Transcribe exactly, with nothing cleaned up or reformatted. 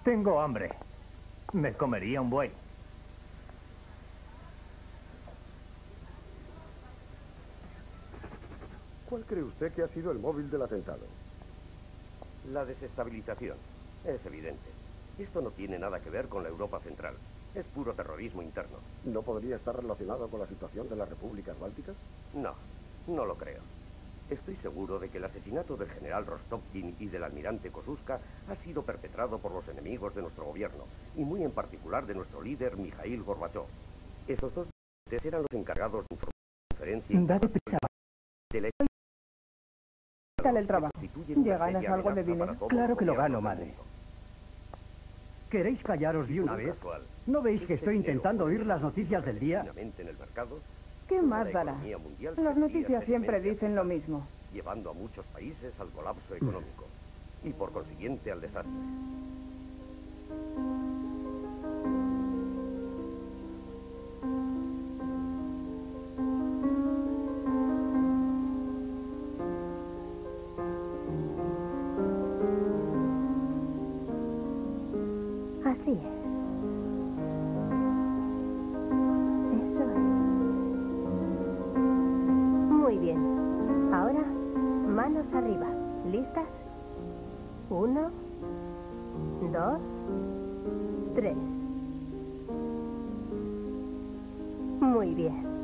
Tengo hambre. Me comería un buey. ¿Cuál cree usted que ha sido el móvil del atentado? La desestabilización. Es evidente. Esto no tiene nada que ver con la Europa Central. Es puro terrorismo interno. ¿No podría estar relacionado con la situación de las repúblicas bálticas? No, no lo creo. Estoy seguro de que el asesinato del general Rostopkin y del almirante Kosuska ha sido perpetrado por los enemigos de nuestro gobierno, y muy en particular de nuestro líder, Mikhail Gorbachev. Estos dos eran los encargados de informar la conferencia Date prisa. de la ¿Qué tal el trabajo? ¿Ya ganas algo de dinero? Claro que lo gano, madre. ¿Queréis callaros de una vez? ¿No veis que estoy intentando oír las noticias del día? ¿Qué más dará? Las noticias siempre dicen lo mismo. Llevando a muchos países al colapso económico y por consiguiente al desastre. Así es. Eso es. Muy bien. Ahora, manos arriba. ¿Listas? Uno, dos, tres. Muy bien.